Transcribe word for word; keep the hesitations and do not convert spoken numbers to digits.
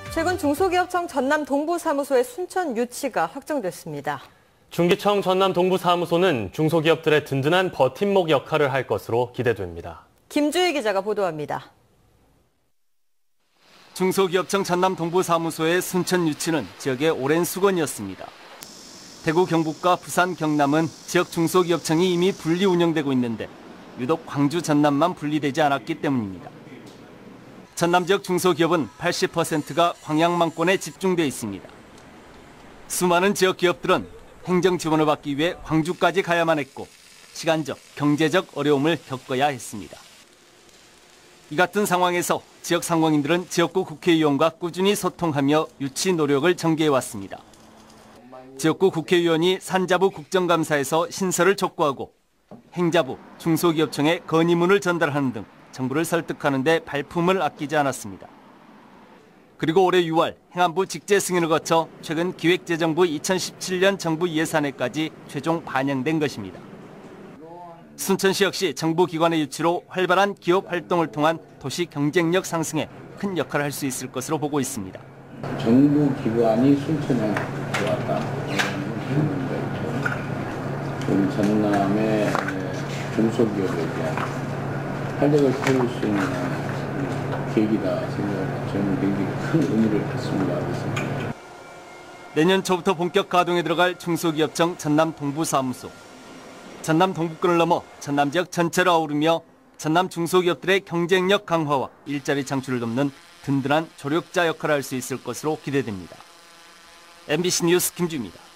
최근 중소기업청 전남 동부사무소의 순천 유치가 확정됐습니다. 중기청 전남 동부사무소는 중소기업들의 든든한 버팀목 역할을 할 것으로 기대됩니다. 김주희 기자가 보도합니다. 중소기업청 전남 동부사무소의 순천 유치는 지역의 오랜 수건이었습니다. 대구, 경북과 부산, 경남은 지역 중소기업청이 이미 분리 운영되고 있는데 유독 광주, 전남만 분리되지 않았기 때문입니다. 전남 지역 중소기업은 팔십 퍼센트가 광양망권에 집중돼 있습니다. 수많은 지역 기업들은 행정 지원을 받기 위해 광주까지 가야만 했고 시간적, 경제적 어려움을 겪어야 했습니다. 이 같은 상황에서 지역 상공인들은 지역구 국회의원과 꾸준히 소통하며 유치 노력을 전개해왔습니다. 지역구 국회의원이 산자부 국정감사에서 신설을 촉구하고 행자부, 중소기업청에 건의문을 전달하는 등 정부를 설득하는 데 발품을 아끼지 않았습니다. 그리고 올해 유월 행안부 직제 승인을 거쳐 최근 기획재정부 이천십칠 년 정부 예산에까지 최종 반영된 것입니다. 순천시 역시 정부 기관의 유치로 활발한 기업 활동을 통한 도시 경쟁력 상승에 큰 역할을 할 수 있을 것으로 보고 있습니다. 정부 기관이 순천에 들어왔다. 우리 전남의 중소기업에 대한 활력을 세울 수 있는 계기다 생각합니다. 저는 굉장히 큰 의미를 갖습니다. 그래서. 내년 초부터 본격 가동에 들어갈 중소기업청 전남 동부사무소. 전남 동부권을 넘어 전남 지역 전체를 아우르며 전남 중소기업들의 경쟁력 강화와 일자리 창출을 돕는 든든한 조력자 역할을 할 수 있을 것으로 기대됩니다. 엠비씨 뉴스 김주입니다.